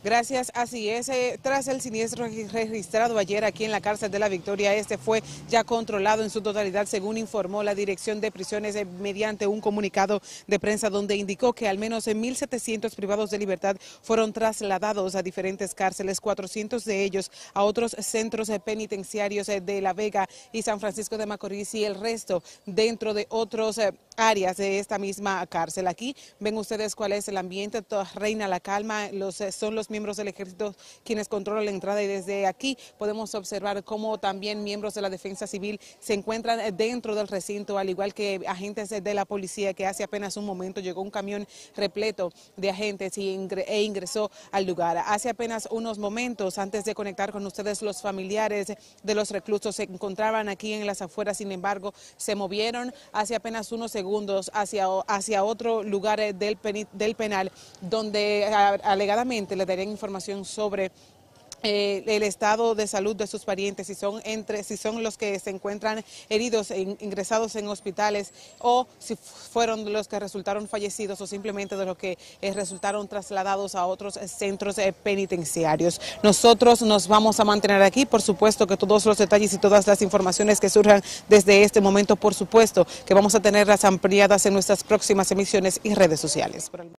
Gracias, así es. Tras el siniestro registrado ayer aquí en la cárcel de La Victoria, este fue ya controlado en su totalidad, según informó la Dirección de Prisiones mediante un comunicado de prensa donde indicó que al menos 1.700 privados de libertad fueron trasladados a diferentes cárceles, 400 de ellos a otros centros penitenciarios de La Vega y San Francisco de Macorís y el resto dentro de otros áreas de esta misma cárcel. Aquí ven ustedes cuál es el ambiente, reina la calma, son los miembros del ejército quienes controlan la entrada y desde aquí podemos observar cómo también miembros de la defensa civil se encuentran dentro del recinto, al igual que agentes de la policía, que hace apenas un momento llegó un camión repleto de agentes e ingresó al lugar. Hace apenas unos momentos, antes de conectar con ustedes, los familiares de los reclusos se encontraban aquí en las afueras, sin embargo, se movieron hace apenas unos segundos hacia otro lugar del penal, donde alegadamente le darían información sobre el estado de salud de sus parientes, si son los que se encuentran heridos ingresados en hospitales o si fueron los que resultaron fallecidos o simplemente de los que resultaron trasladados a otros centros penitenciarios. Nosotros nos vamos a mantener aquí, por supuesto que todos los detalles y todas las informaciones que surjan desde este momento, por supuesto que vamos a tenerlas ampliadas en nuestras próximas emisiones y redes sociales.